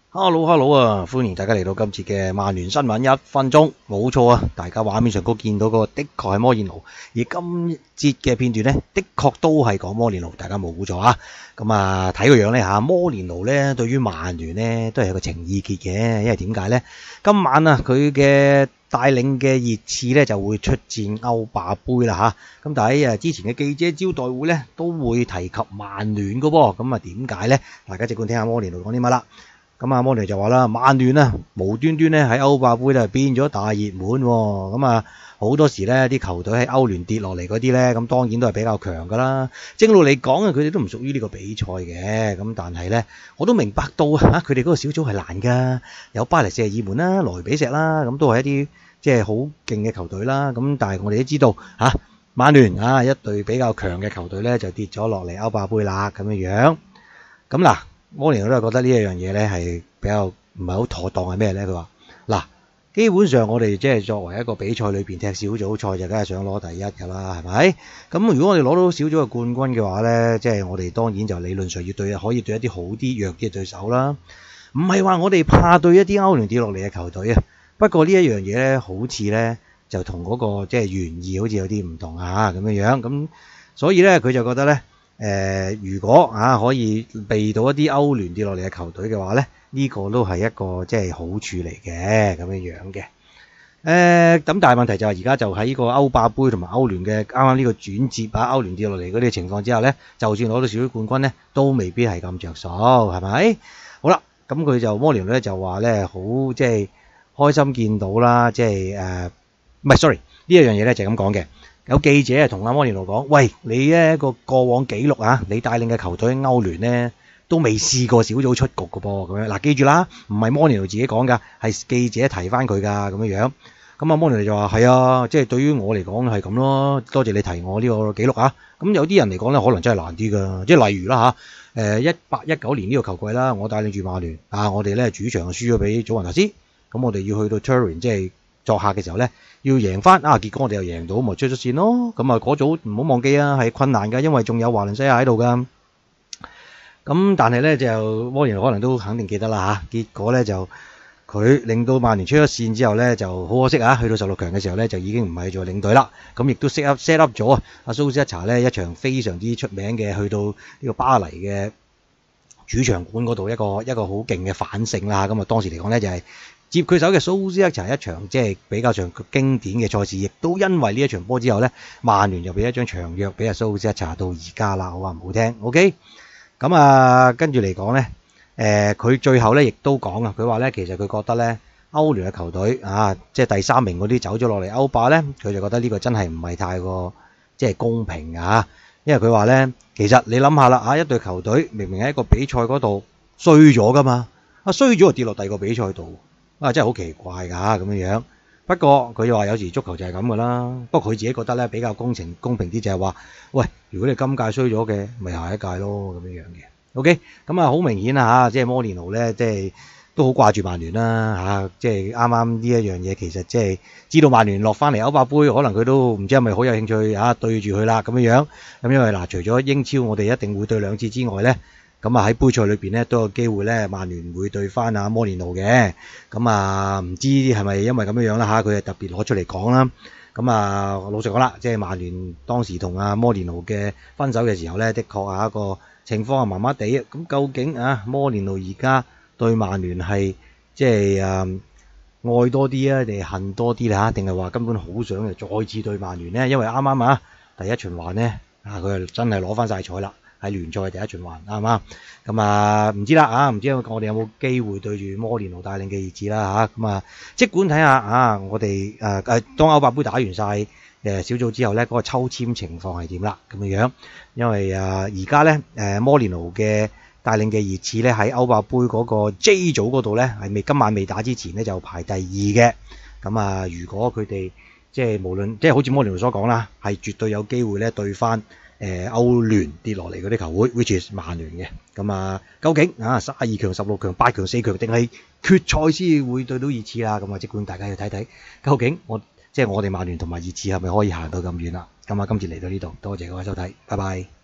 Hello 啊！歡迎大家嚟到今次嘅曼聯新聞1分鐘，冇錯啊！大家畫面上都見到嗰個的確係摩連奴，而今節嘅片段呢，的確都係講摩連奴，大家冇錯啊！咁啊，睇個樣呢嚇，摩連奴呢對於曼聯呢都係有個情意結嘅，因為點解呢？今晚啊，佢嘅帶領嘅熱刺呢就會出戰歐霸杯啦嚇。咁但係之前嘅記者招待會呢都會提及曼聯嘅噃，咁啊點解呢？大家即管聽下摩連奴講啲乜啦。咁啊，摩連奴就話啦，曼聯啊，無端端咧喺歐霸杯咧變咗大熱門喎。咁啊，好多時咧啲球隊喺歐聯跌落嚟嗰啲咧，咁當然都係比較強噶啦。正路嚟講啊，佢哋都唔屬於呢個比賽嘅。咁但係咧，我都明白到啊，佢哋嗰個小組係難噶，有巴黎聖日耳門啦、萊比錫啦，咁都係一啲即係好勁嘅球隊啦。咁但係我哋都知道嚇，曼聯啊一隊比較強嘅球隊咧就跌咗落嚟歐霸杯啦，咁樣。咁嗱。摩連奴都係覺得呢一樣嘢咧係比較唔係好妥當係咩咧？佢話嗱，基本上我哋即係作為一個比賽裏邊踢小組賽就梗係想攞第一㗎啦，係咪？咁如果我哋攞到小組嘅冠軍嘅話咧，即係我哋當然就理論上要可以對一啲好啲弱啲嘅對手啦。唔係話我哋怕對一啲歐聯跌落嚟嘅球隊啊。不過呢一樣嘢咧，好似咧就同嗰個即係原意好似有啲唔同啊咁樣。咁所以咧佢就覺得咧。如果可以避到一啲歐聯跌落嚟嘅球隊嘅話咧，呢個都係一個即係好處嚟嘅咁樣嘅。咁但係問題就係而家就喺呢個歐霸杯同埋歐聯嘅啱啱呢個轉接歐聯跌落嚟嗰啲情況之下咧，就算攞到小組冠軍咧，都未必係咁着數，係咪？好啦，咁佢就摩連奴咧就話咧好即係開心見到啦，即係唔係 sorry 呢一樣嘢咧就係咁講嘅。有記者同阿摩連奴講：喂，你呢個過往紀錄啊，你帶領嘅球隊喺歐聯呢都未試過小組出局嘅噃，咁樣嗱，記住啦，唔係摩連奴自己講㗎，係記者提翻佢㗎，咁樣。咁阿摩連奴就話：係啊，即係對於我嚟講係咁咯，多謝你提我呢個紀錄啊。咁有啲人嚟講咧，可能真係難啲㗎，即係例如啦嚇，18-19年呢個球季啦，我帶領住曼聯啊，我哋咧主場輸咗俾祖雲達斯，咁我哋要去到 Turin 即係作客嘅時候咧。要贏翻結果我哋又贏到，咪出咗線咯。咁嗰組唔好忘記啊，係困難㗎，因為仲有華倫西亞喺度㗎。咁但係咧就摩連奴可能都肯定記得啦嚇。結果咧就佢令到曼聯出咗線之後咧就好可惜啊，去到16強嘅時候咧就已經唔係做領隊啦。咁亦都 set up 咗阿蘇斯查咧一場非常之出名嘅去到呢個巴黎嘅主場館嗰度一個好勁嘅反勝啦。咁當時嚟講咧就係。接佢手嘅蘇斯克查一場即係比較上經典嘅賽事，亦都因為呢一場波之後咧，曼聯就俾一張長約俾阿蘇斯克查到而家啦，好話唔好聽 ，OK？ 咁跟住嚟講咧，佢最後咧亦都講啊，佢話咧其實佢覺得咧歐聯嘅球隊即係第3名嗰啲走咗落嚟歐霸咧，佢就覺得呢個真係唔係太過即係公平啊，因為佢話咧其實你諗下啦，一隊球隊明明喺一個比賽嗰度衰咗噶嘛，衰咗就跌落第二個比賽度。真係好奇怪㗎咁樣。不過佢又話有時足球就係咁㗎啦。不過佢自己覺得咧比較公平啲就係話，喂，如果你今屆衰咗嘅，咪下一屆咯咁樣嘅。OK， 咁好明顯啦即係摩連奴咧，即係都好掛住曼聯啦即係啱啱呢一樣嘢，其實即係知道曼聯落翻嚟歐霸杯，可能佢都唔知係咪好有興趣對住佢啦咁樣。咁因為嗱，除咗英超我哋一定會對2次之外咧。咁喺杯賽裏邊咧都有機會咧，曼聯會對翻摩連奴嘅。咁唔知係咪因為咁樣啦佢係特別攞出嚟講啦。咁老實講啦，即係曼聯當時同摩連奴嘅分手嘅時候咧，的確一個情況係麻麻地。咁究竟摩連奴而家對曼聯係即係愛多啲啊，定係恨多啲啦？定係話根本好想再次對曼聯呢？因為啱啱第一循環咧佢係真係攞翻晒彩啦。喺聯賽第一循環啱唔啱？咁唔知啦唔知我哋有冇機會對住摩連奴帶領嘅熱刺啦咁即管睇下我哋當歐霸杯打完晒小組之後咧，嗰個抽籤情況係點啦咁樣。因為而家咧摩連奴嘅帶領嘅熱刺咧喺歐霸杯嗰個 J 組嗰度咧係今晚未打之前咧就排第2嘅。咁如果佢哋即係無論即係好似摩連奴所講啦，係絕對有機會咧對翻。歐聯跌落嚟嗰啲球會 which is 曼聯嘅。咁究竟32強、16強、8強、4強定係決賽先會對到熱刺啦？咁即管大家要睇睇，究竟我哋曼聯同埋熱刺係咪可以行到咁遠啦？咁今次嚟到呢度，多謝各位收睇，拜拜。